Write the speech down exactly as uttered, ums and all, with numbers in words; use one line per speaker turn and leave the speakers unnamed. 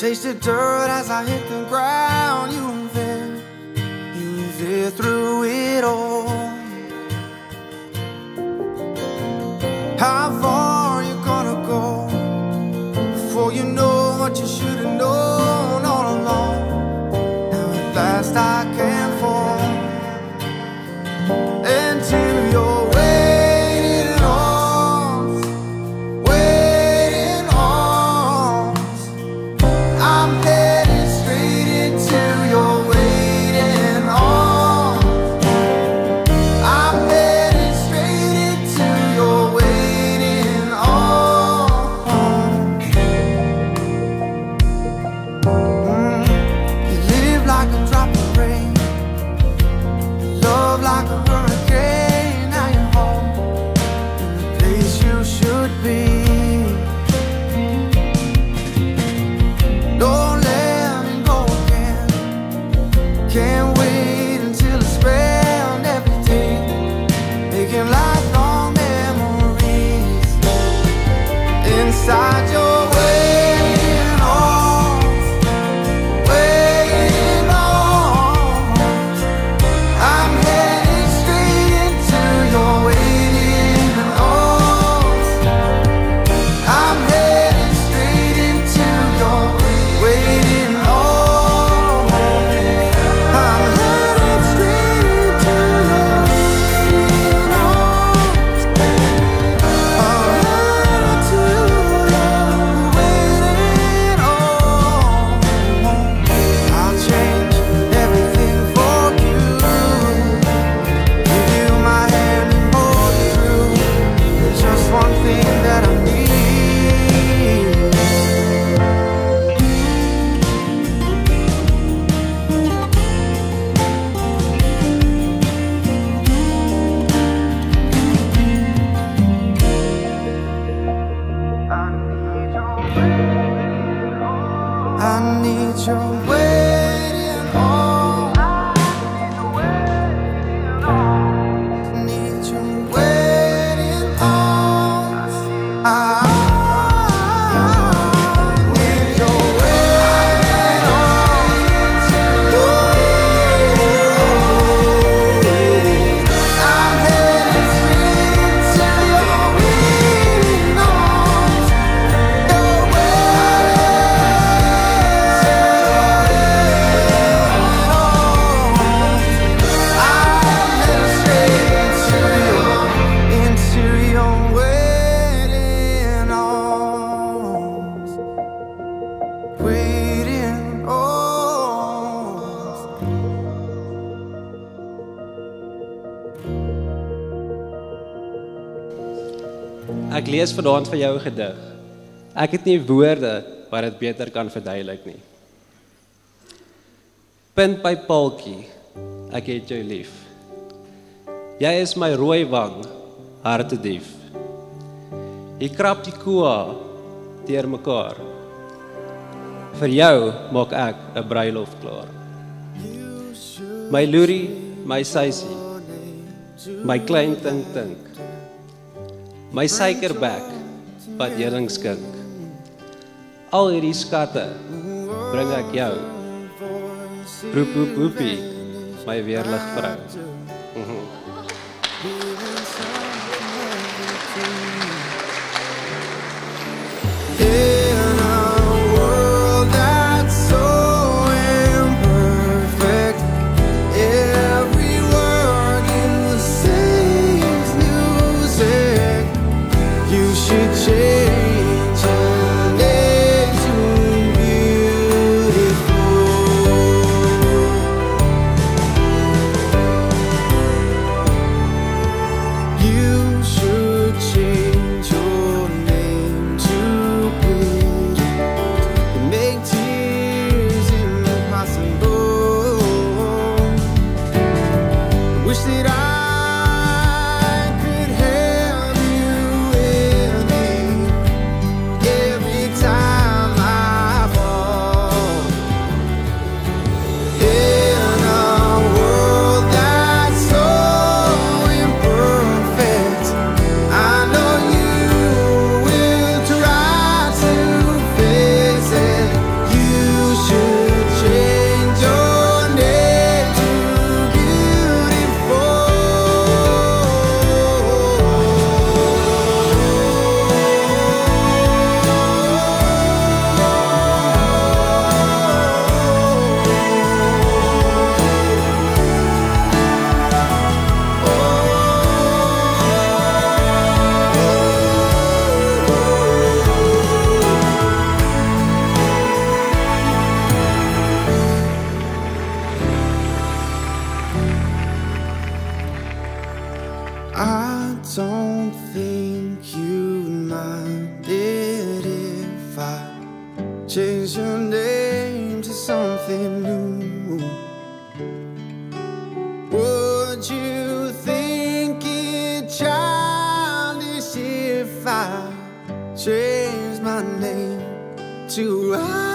taste the dirt as I hit the ground. You were there, you were there through it all. How far you gonna go before you know what you should have known all along? Now at last I can fall into your waiting arms, waiting arms. I'm headed straight into your waiting arms. I'm headed straight into your waiting arms. Mm. You live like a drop of rain, you love like a hurricane. Now you're home in the place you should be. Don't let me go again. Can't wait until I spend every day making lifelong memories inside your waiting arms, waiting arms. I'm headed straight into your waiting arms. I'm headed straight into your waiting arms. I'm headed straight into your waiting arms. I'm headed to your waiting arms. I'll change everything for you, give you my hand and hold you through. There's just one thing that I need. I need your waiting arms. I need your waiting arms. I need your waiting arms. I'm headed straight into your waiting arms. Your
Ek lees vanaand vir jou 'n gedig. Ek het nie woorde wat dit beter kan verduidelik nie. Punt by paaltjie, ek het jou lief. Jy is my rooi wang, hartedief. Jy krap die koa deur mekaar. Vir jou maak ek 'n bruilof klaar. My loerie, my seisie, my klein tink tink. My suikerbek wat heuning skink. Al hierdie skatte bring ek jou. Roep roep roepie, my weerlig vrou. Mhm.
In a world that's so imperfect, every word in the same music. You should change your name to beautiful. don't think you'd mind it if I change your name to something new. Would you think it childish if I changed my name to I?